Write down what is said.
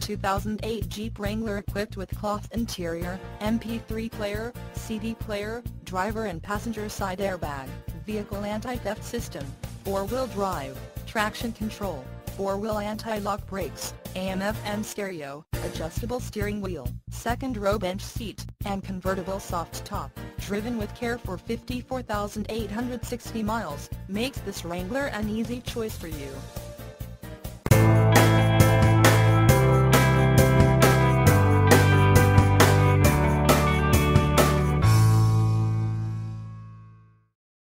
2008 Jeep Wrangler equipped with cloth interior, MP3 player, CD player, driver and passenger side airbag, vehicle anti-theft system, 4-wheel drive, traction control, 4-wheel anti-lock brakes, AM/FM stereo, adjustable steering wheel, second row bench seat, and convertible soft top, driven with care for 54,860 miles, makes this Wrangler an easy choice for you.